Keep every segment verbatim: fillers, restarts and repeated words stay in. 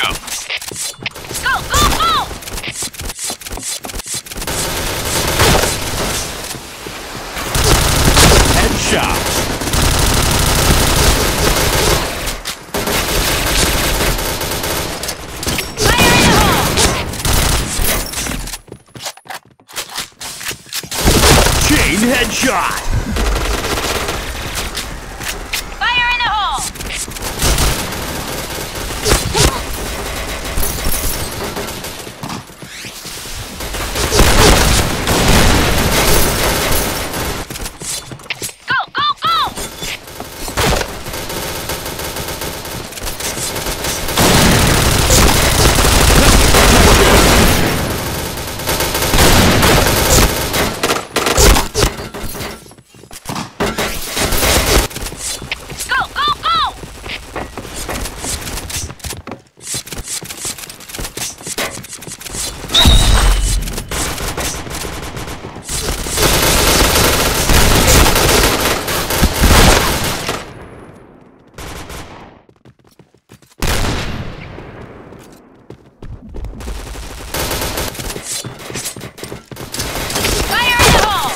go. Go, go, go! Headshot. Fire in the hole! Chain headshot. Fire in the hole! Go, go, go! Go, go, go! Fire in the hole!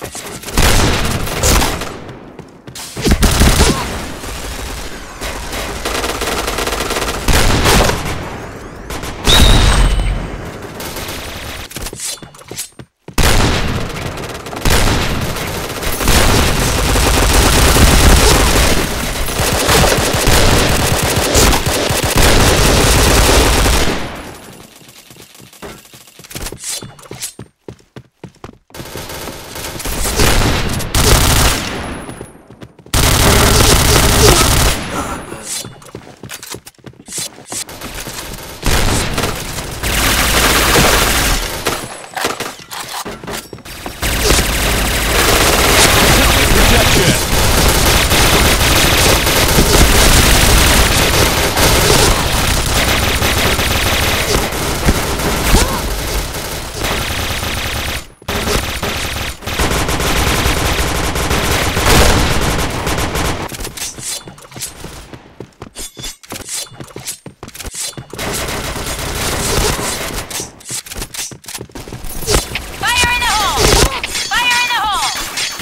Fire in the hole! Fire in the hole!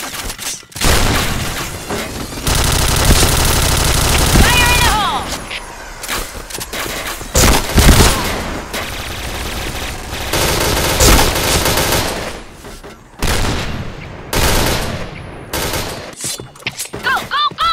Fire in the hole! Go, go, go!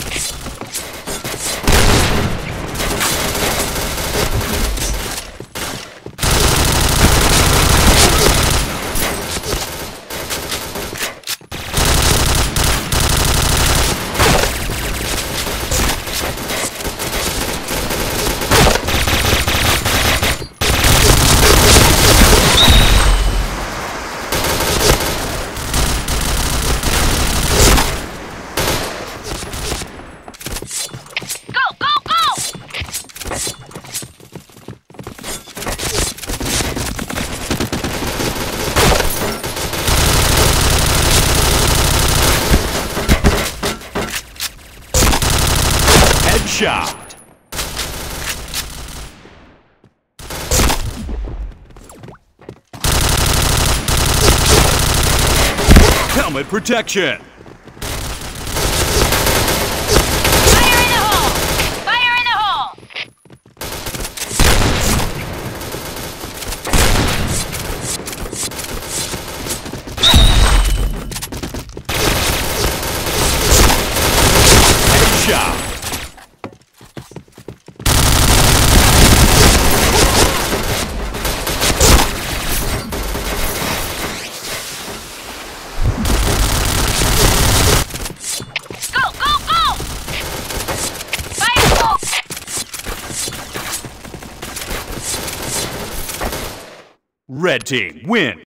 Go, go, go! Headshot. Helmet protection. Fire in the hole! Fire in the hole! Headshot. Go, go, go! Fire! Red team win.